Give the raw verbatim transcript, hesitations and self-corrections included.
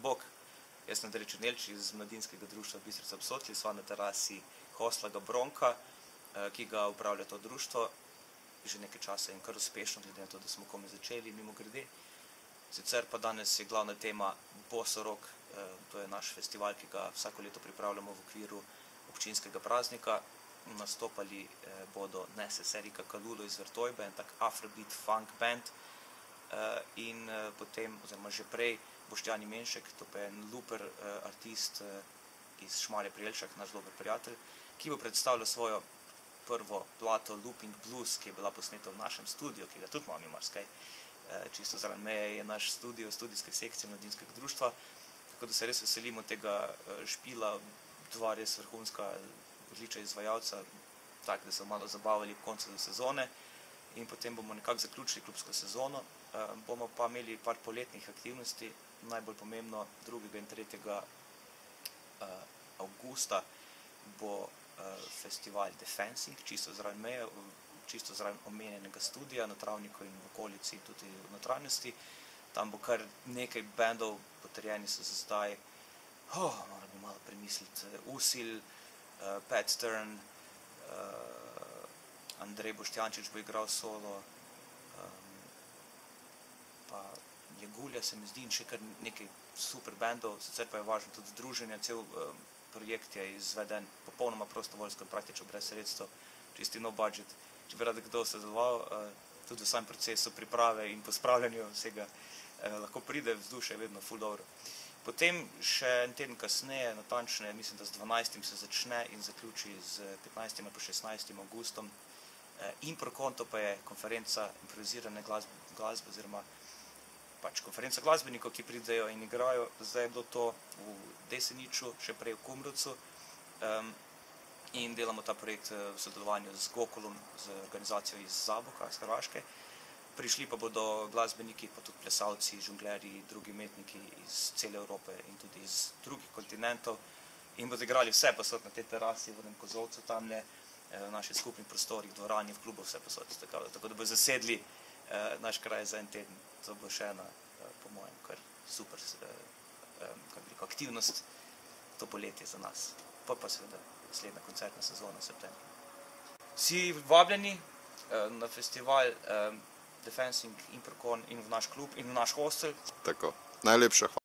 Bog, jaz sem Andrej Černelč iz Mladinskega društva Bistrica ob Sotli, sva na terasi hostla Gabronka, ki ga upravlja to društvo. Že nekaj časa in kar uspešno, glede na to, da smo komaj začeli, mimo grede. Sicer pa danes je glavna tema Bosorog, to je naš festival, ki ga vsako leto pripravljamo v okviru občinskega praznika. Nastopali bodo Nese Erika Kalulo iz Vrtojbe, en tak afrobeat funk band, in potem, oziroma že prej, Boštjan Imenšek, to pa je en looper artist iz Šmarja pri Jelšah, naš dober prijatelj, ki bo predstavljal svojo prvo plato Looping Blues, ki je bila posneta v našem studiu, ki ga tudi imamo marsikaj. Čisto zraven meje je naš studio, studijske sekcije Mladinskega društva, tako da se res veselimo tega špila, dva res vrhunska, odlična izvajalca, tako da se malo zabavali ob koncu sezone in potem bomo nekako zaključili klubsko sezono. Bomo pa imeli par poletnih aktivnosti, najbolj pomembno drugega in tretjega avgusta bo festival The Fencing, čisto zraven meje, čisto zraven omenjenega studia na Travniku in v okolici, tudi v notranjosti. Tam bo kar nekaj bendov, potrjeni so za zdaj, oh, moram bi malo premisliti, Usil, Pat Stern, Andrej Boštjančič bo igral solo, pa Jegulja se mi zdi in še kar nekaj super bendov, sicer pa je važno tudi združenje, cel projekt je izveden popolnoma prostovoljsko, praktično brez sredstev, čisti no budget. Če bi rad kdo sodeloval, tudi v samem procesu priprave in pospravljanju vsega, lahko pride, vzdušje je vedno ful dobro. Potem še en teden kasneje, natančneje, mislim, da z dvanajstim se začne in zaključi z petnajstim ali pa šestnajstim avgustom. Improkonto pa je konferenca improvizirane glasbe, oziroma pač konferenca glasbenikov, ki pridejo in igrajo. Zdaj je bilo to v Deseniču, še prej v Kumrovcu, in delamo ta projekt v sodelovanju z Gokulom, z organizacijo iz Zaboka, iz Hrvaške. Prišli pa bodo glasbeniki, pa tudi plesalci, žonglerji, drugi umetniki iz cele Evrope in tudi iz drugih kontinentov in bodo igrali vse posod na tej terasi, v enem kozolcu tamle, v naših skupnih prostorih, dvorani, v klubu, vse posod. Tako da bo zasedli naš kraj za en teden. To bo še ena, po mojem, kar super aktivnost to poletje za nas. Pa pa seveda naslednja koncertna sezona v septembru. Vsi vabljeni na festival The Fencing, Improkon in v naš klub in v naš hostel. Tako, najlepša hvala.